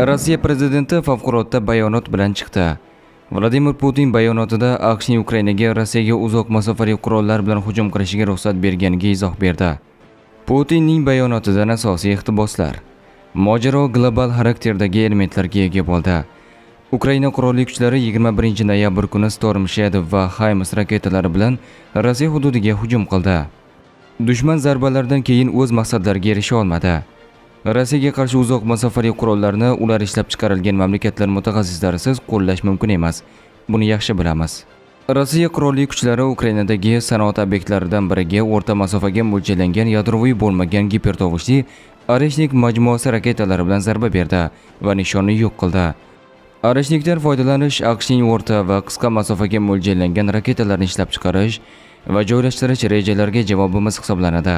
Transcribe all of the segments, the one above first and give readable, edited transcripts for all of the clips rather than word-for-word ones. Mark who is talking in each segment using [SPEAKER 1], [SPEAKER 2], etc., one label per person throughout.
[SPEAKER 1] Rossiya prezidenti favqulodda bayonot bilan chiqdi. Vladimir Putin bayonotida AQShning Ukrainaga Rossiyaga uzoq masofali qurollar bilan hujum qilishiga ruxsat berganiga izoh berdi. Putinning bayonotidan asosiy iqtiboslar. Mojaro global xarakterdagi elementlarga ega bo'ldi. Ukraina qurolli kuchlari 21 noyabr kuni Storm Shadow va HIMARS raketalari bilan Rossiya hududiga hujum qildi. Dushman zarbalaridan keyin o'z maqsadlariga erisha olmadi. Rossiyaga qarshi uzoq masofali qurollarni ular ishlab chiqarilgan mamlakatlar mutaxassislarisiz qo'llash mumkin emas. Buni yaxshi bilamiz. Rossiya qurolli kuchlari Ukrainadagi sanoat obyektlaridan biriga o'rta masofaga mo'ljallangan yadroviy bo'lmagan gipertovushli Oreshnik majmuasi raketalari bilan zarba berdi va nishonni yo'q qildi. Oreshnikdan foydalanish AQShning o'rta va qisqa masofaga mo'ljallangan raketalarni ishlab chiqarish va joylashtirish rejalariga javobimiz hisoblanadi.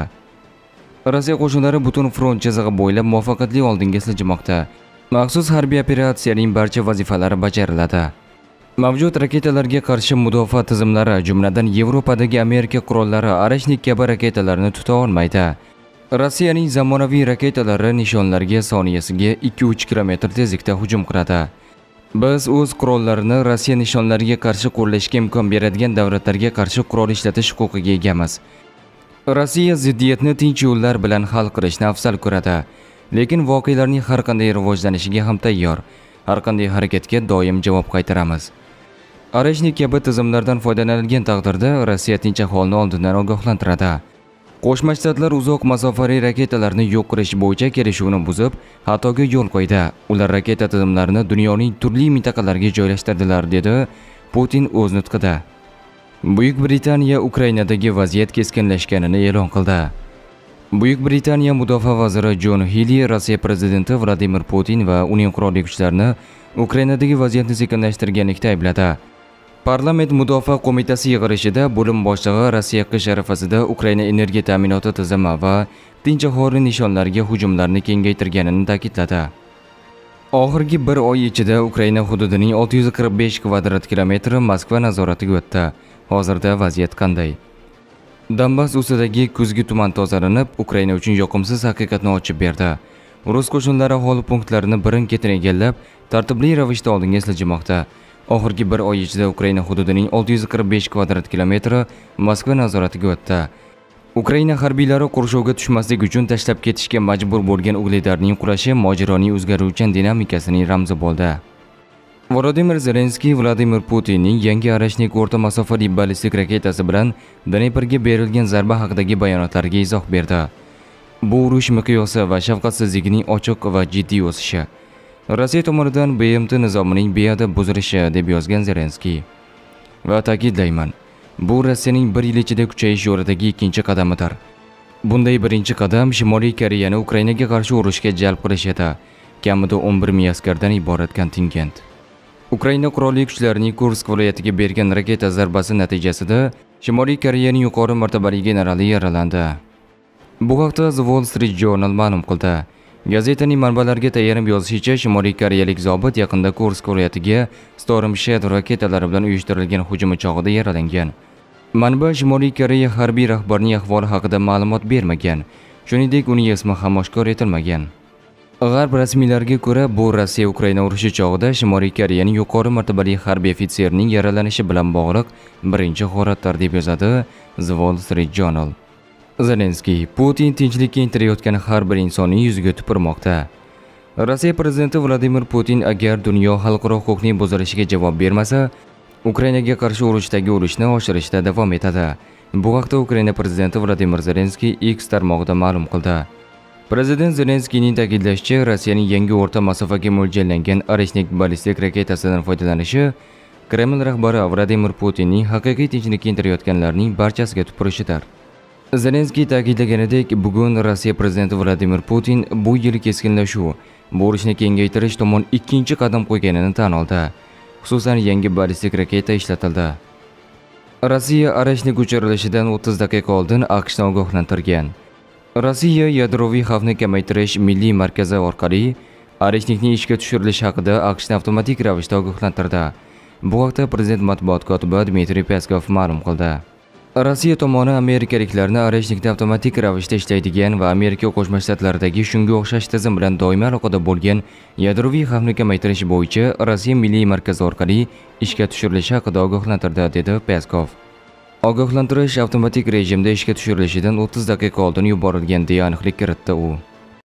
[SPEAKER 1] Rossiya qo'shinlari butun front chizig'i bo'ylab muvaffaqiyatli oldinga siljimoqda. Maxsus harbiy operatsiyaning barcha vazifalari bajariladi. Mavjud raketalarga qarshi mudofaa tizimlari, jumladan Yevropadagi Amerika qurollari Oreshnik kabi raketalarni tuta olmaydi. Rossiyaning zamonaviy raketalari nishonlarga soniyasiga 2-3 km tezlikda hujum qiladi. Biz o'z qurollarini Rossiya nishonlariga qarshi qo'llashga imkon beradigan davlatlarga qarshi qurol ishlatish huquqiga egamiz. Rossiya ziddiyatni tinch yo'llar bilan hal qilishni afzal ko'radi, lekin voqealarning har qanday rivojlanishiga ham tayyor. Har qanday harakatga doim javob qaytaramiz. Oreshnik kabi tizimlardan foydalanilgan taqdirda Rossiya tinch aholini oldindan ogohlantiradi. Qo'shma Shtatlar uzoq masofali raketalarni yo'q qilish bo'yicha kelishuvni buzib, xatoga yo'l qo'ydi. Ular raketa tizimlarini dunyoning turli mintaqalariga joylashtirdilar, dedi Putin o'z nutqida. Buyuk Britaniya Ukrainadagi vaziyat keskinlashganini e'lon qildi. Buyuk Britaniya mudofaa vaziri Jon Healey Rossiya prezidenti Vladimir Putin va uning qurolli kuchlarini Ukrainadagi vaziyatni sekinlashtirganlikda aybladi. Parlament mudofaa qo'mitasi yig'ilishida bo'lim boshlig'i Rossiya qish arafasida Ukraina energiya ta'minoti tizimi va tinch aholi nishonlariga hujumlarni kengaytirganini ta'kidladi. Oxirgi bir oy ichida Ukraina hududining 645 kvadrat kilometri Moskva nazoratiga o'tdi. Hozirda vaziyat qanday? Donbass ustidagi kuzgi tuman tozalanib, Ukraina uchun yoqimsiz haqiqatni ochib berdi. Rus qo'shinlari aholi punktlarini birin-ketin egallab, tartibli ravishda oldinga siljimoqda. Oxirgi bir oy ichida Ukraina hududining 645 kvadrat kilometri Moskva nazoratiga o'tdi. Ukraina harbiylari qurshovga tushmaslik uchun tashlab ketishga majbur bo'lgan Ugledarning qulashi mojaroning o'zgaruvchan dinamikasining ramzi bo'ldi. Volodymyr Zelenskiy Vladimir Putinning yangi Oreshnik o'rta masofali ballistik raketasi bilan Dneprga berilgan zarba haqidagi bayonotlariga izoh berdi. Bu urush miqyosi va shafqatsizlikning ochiq va jiddiy o'sishi. Rossiya tomonidan BMT nizomining beadab buzilishi, deb yozgan Zelenskiy. Va ta'kidlayman, bu Rossiyaning bir yil ichida kuchayish yo'lidagi ikkinchi qadamidir. Bunday birinchi qadam Shimoliy Koreyani Ukrainaga qarshi urushga jalb qilish edi. Kamida 11 ming askardan iborat kontingent. Ukraina qurolli kuchlarining Kursk viloyatiga bergan raketa zarbasi natijasida Shimoliy Koreyaning yuqori martabali generali yaralandi. Bu haqda The Wall Street Journal ma'lum qildi. Gazetaning manbalariga tayanib yozishicha, Shimoliy koreyalik zobit yaqinda Kursk viloyatiga Storm Shadow raketalari bilan uyushtirilgan hujum chog'ida yaralangan. Manba Shimoliy Koreya harbiy rahbarining ahvoli haqida ma'lumot bermagan. Shuningdek, uning ismi ham oshkor etilmagan. G'arb rasmiylariga ko'ra, bu Rossiya Ukraina urushi chog'ida Shimoliy Koreyaning yuqori martabali harbiy ofitserining yaralanishi bilan bog'liq birinchi holatdir, deb yozadi The Wall Street Journal. Zelenskiy, Putin tinchlikka intilayotgan har bir insonning yuziga tupurmoqda. Rossiya prezidenti Vladimir Putin agar dunyo xalqaro huquqning buzilishiga javob bermasa, Ukrainaga qarshi urushdagi urushni oshirishda davom etadi. Bu haqda Ukraina prezidenti Vladimir Zelenskiy X tarmog'ida ma'lum qildi. Prezident Zelenskiyning ta'kidlashicha, Rossiyaning yangi o'rta masofaga mo'ljallangan Oreshnik ballistik raketasidan foydalanishi Kreml rahbari Vladimir Putinning haqiqiy tinchlikka intilayotganlarning barchasiga tupurishidir. Zelenskiy ta'kidlaganidek, bugun Rossiya prezidenti Vladimir Putin bu yil keskinlashuv, bu urushni kengaytirish tomon ikkinchi qadam qo'yganini tan oldi. Xususan, yangi ballistik raketa ishlatildi. Rossiya Oreshnik uchirilishidan 30 daqiqa oldin AQShni ogohlantirgan. Rossiya yadroviy xavfni kamaytirish milliy markazi orqali Oreshnikning ishga tushirilishi haqida AQShni avtomatik ravishda ogohlantirdi. Bu haqda prezident matbuot kotibi Dmitriy Peskov ma'lum qildi. Rossiya tomoni amerikaliklarni Oreshnikda avtomatik ravishda ishlaydigan va Amerika Qo'shma Shtatlaridagi shunga o'xshash tizim bilan doimiy aloqada bo'lgan yadroviy xavfni kamaytirish bo'yicha Rossiya milliy markazi orqali ishga tushirilishi haqida ogohlantirdi, dedi Peskov. Ogohlantirish avtomatik rejimda ishga tushirilishidan 30 daqiqa oldin yuborilgan deya aniqlik kiritdi u.